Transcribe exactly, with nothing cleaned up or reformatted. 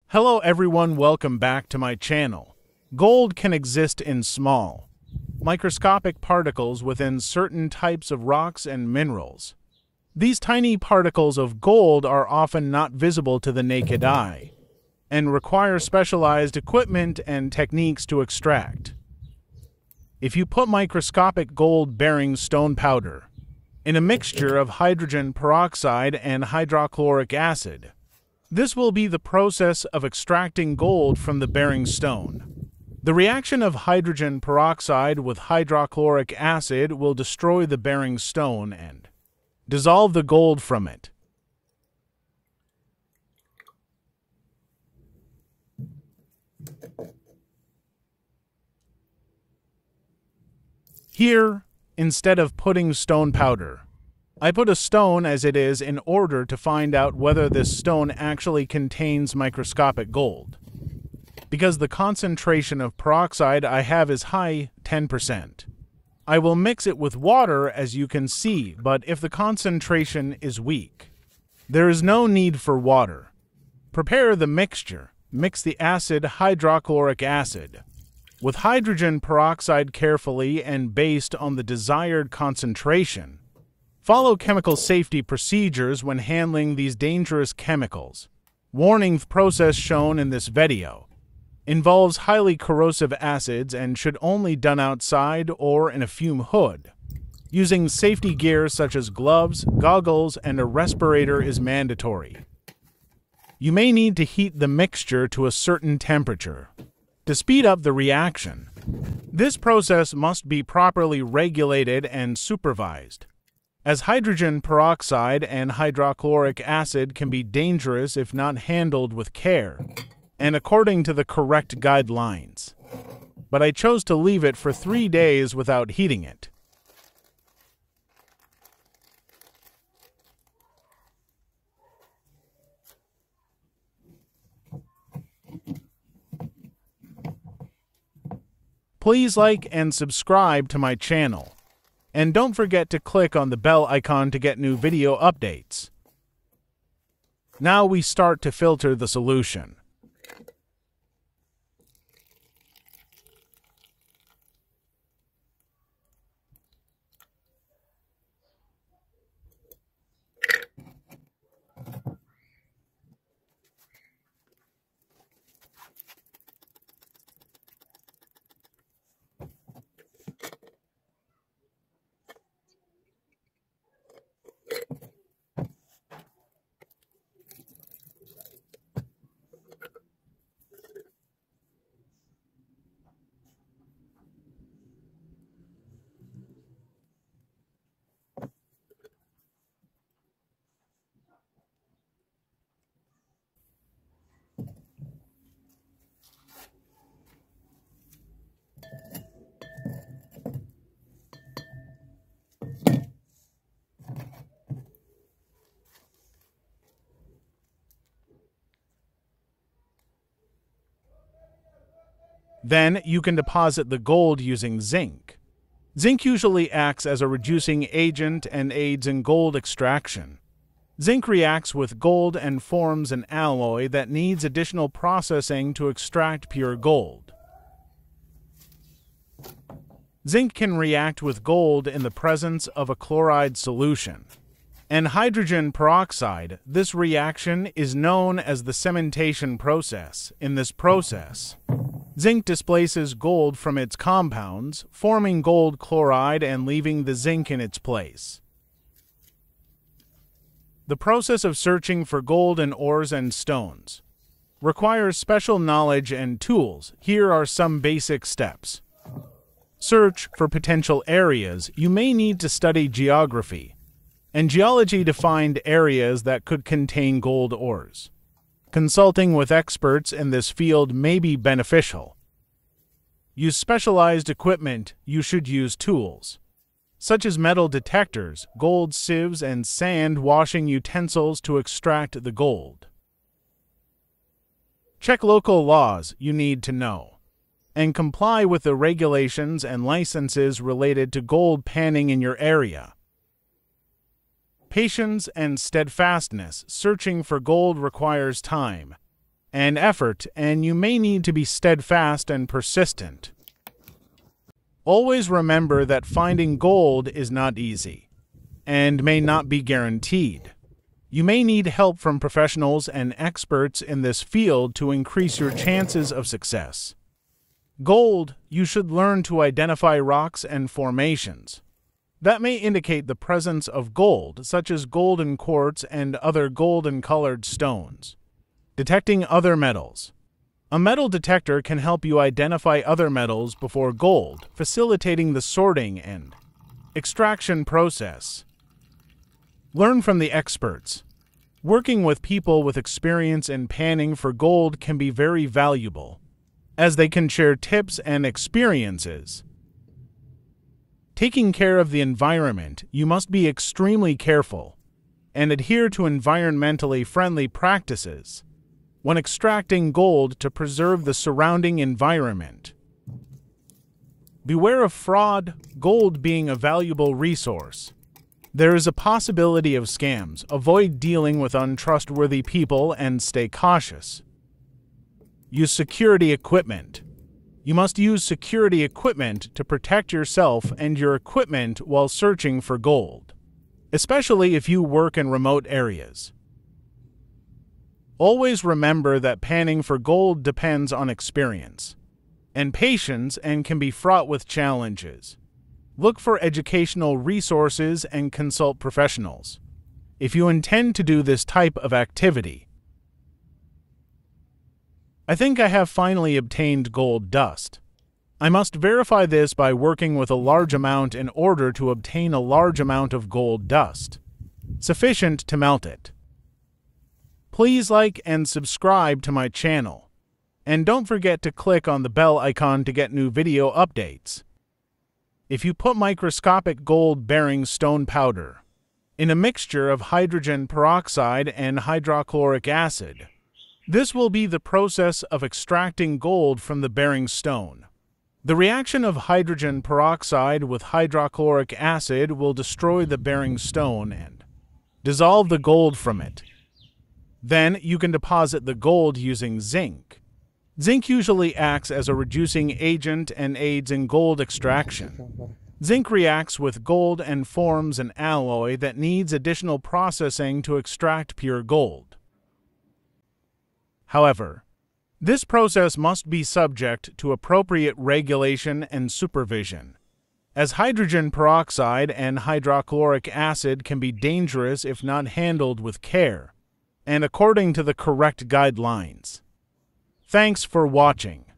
Hello everyone, welcome back to my channel. Gold can exist in small, microscopic particles within certain types of rocks and minerals. These tiny particles of gold are often not visible to the naked eye and require specialized equipment and techniques to extract. If you put microscopic gold-bearing stone powder in a mixture of hydrogen peroxide and hydrochloric acid, this will be the process of extracting gold from the bearing stone. The reaction of hydrogen peroxide with hydrochloric acid will destroy the bearing stone and dissolve the gold from it. Here, instead of putting stone powder, I put a stone as it is in order to find out whether this stone actually contains microscopic gold. Because the concentration of peroxide I have is high, ten percent. I will mix it with water as you can see, but if the concentration is weak, there is no need for water. Prepare the mixture. Mix the acid hydrochloric acid with hydrogen peroxide carefully and based on the desired concentration. Follow chemical safety procedures when handling these dangerous chemicals. Warning: process shown in this video involves highly corrosive acids and should only done outside or in a fume hood. Using safety gear such as gloves, goggles, and a respirator is mandatory. You may need to heat the mixture to a certain temperature to speed up the reaction. This process must be properly regulated and supervised, as hydrogen peroxide and hydrochloric acid can be dangerous if not handled with care and according to the correct guidelines. But I chose to leave it for three days without heating it. Please like and subscribe to my channel. And don't forget to click on the bell icon to get new video updates. Now we start to filter the solution. Then you can deposit the gold using zinc. Zinc usually acts as a reducing agent and aids in gold extraction. Zinc reacts with gold and forms an alloy that needs additional processing to extract pure gold. Zinc can react with gold in the presence of a chloride solution and hydrogen peroxide. This reaction is known as the cementation process. In this process, zinc displaces gold from its compounds, forming gold chloride and leaving the zinc in its place. The process of searching for gold in ores and stones requires special knowledge and tools. Here are some basic steps. Search for potential areas. You may need to study geography and geology to find areas that could contain gold ores. Consulting with experts in this field may be beneficial. Use specialized equipment. You should use tools such as metal detectors, gold sieves, and sand washing utensils to extract the gold. Check local laws you need to know and comply with the regulations and licenses related to gold panning in your area. Patience and steadfastness. Searching for gold requires time, and effort, and you may need to be steadfast and persistent. Always remember that finding gold is not easy, and may not be guaranteed. You may need help from professionals and experts in this field to increase your chances of success. Gold, you should learn to identify rocks and formations that may indicate the presence of gold, such as golden quartz and other golden-colored stones. Detecting other metals. A metal detector can help you identify other metals before gold, facilitating the sorting and extraction process. Learn from the experts. Working with people with experience in panning for gold can be very valuable, as they can share tips and experiences. Taking care of the environment, you must be extremely careful and adhere to environmentally friendly practices when extracting gold to preserve the surrounding environment. Beware of fraud, gold being a valuable resource. There is a possibility of scams. Avoid dealing with untrustworthy people and stay cautious. Use security equipment. You must use security equipment to protect yourself and your equipment while searching for gold, especially if you work in remote areas. Always remember that panning for gold depends on experience and patience and can be fraught with challenges. Look for educational resources and consult professionals if you intend to do this type of activity. I think I have finally obtained gold dust. I must verify this by working with a large amount in order to obtain a large amount of gold dust, sufficient to melt it. Please like and subscribe to my channel, and don't forget to click on the bell icon to get new video updates. If you put microscopic gold-bearing stone powder in a mixture of hydrogen peroxide and hydrochloric acid, this will be the process of extracting gold from the bearing stone. The reaction of hydrogen peroxide with hydrochloric acid will destroy the bearing stone and dissolve the gold from it. Then you can deposit the gold using zinc. Zinc usually acts as a reducing agent and aids in gold extraction. Zinc reacts with gold and forms an alloy that needs additional processing to extract pure gold. However, this process must be subject to appropriate regulation and supervision, as hydrogen peroxide and hydrochloric acid can be dangerous if not handled with care and according to the correct guidelines. Thanks for watching.